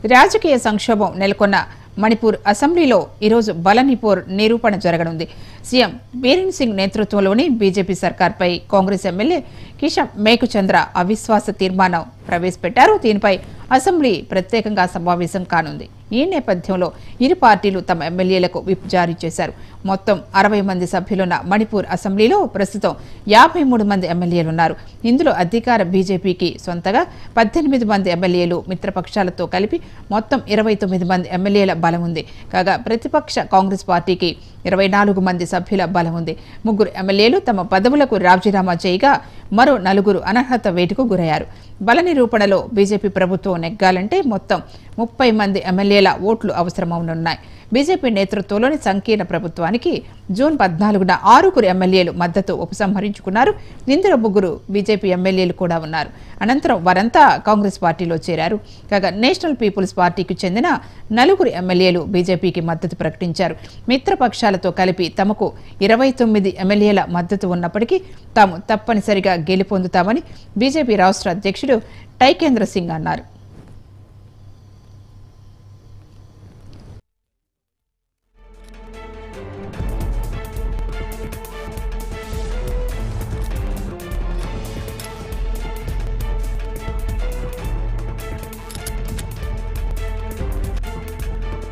రాజకీయ సంక్షోభం నెలకొన్న మణిపూర్ అసెంబ్లీలో ఈరోజు బలనిపోర్ నిరూపణ జరగనుంది. సీఎం బీరేన్ సింగ్ నేతృత్వంలోని బీజేపీ సర్కార్పై కాంగ్రెస్ ఎమ్మెల్యే కిషన్ మేకుచంద్ర అవిశ్వాస తీర్మానం ప్రవేశపెట్టారు. దీనిపై అసెంబ్లీ ప్రత్యేకంగా సమావేశం కానుంది. ఈ నేపథ్యంలో ఇరు పార్టీలు తమ ఎమ్మెల్యేలకు విప్ జారీ చేశారు. మొత్తం 60 మంది సభ్యులున్న మణిపూర్ అసెంబ్లీలో ప్రస్తుతం 53 మంది ఎమ్మెల్యేలున్నారు. ఇందులో అధికార బీజేపీకి సొంతగా 18 మంది ఎమ్మెల్యేలు, మిత్రపక్షాలతో కలిపి మొత్తం 29 మంది ఎమ్మెల్యేల బలం ఉంది. కాగా ప్రతిపక్ష కాంగ్రెస్ పార్టీకి 24 మంది సభ్యుల బలం ఉంది. 3 ఎమ్మెల్యేలు తమ పదవులకు రాజీనామా చేయగా మరో 4 అనర్హత వేటుకు గురయ్యారు. బల నిరూపణలో బీజేపీ ప్రభుత్వం నెగ్గాలంటే మొత్తం 30 మంది ఎమ్మెల్యేల ఓట్లు అవసరమవునున్నాయి. బీజేపీ నేతృత్వంలోని సంకీర్ణ ప్రభుత్వానికి జూన్ 14న 6 ఎమ్మెల్యేలు మద్దతు ఉపసంహరించుకున్నారు. ఇందులో 3 బీజేపీ ఎమ్మెల్యేలు కూడా ఉన్నారు. అనంతరం వారంతా కాంగ్రెస్ పార్టీలో చేరారు. కాగా నేషనల్ పీపుల్స్ పార్టీకి చెందిన 4 ఎమ్మెల్యేలు బీజేపీకి మద్దతు ప్రకటించారు. మిత్రపక్షాలతో కలిపి తమకు 29 ఎమ్మెల్యేల మద్దతు ఉన్నప్పటికీ తాము తప్పనిసరిగా గెలుపొందుతామని బీజేపీ రాష్ట్ర అధ్యక్షుడు టైకేంద్ర సింగ్ అన్నారు.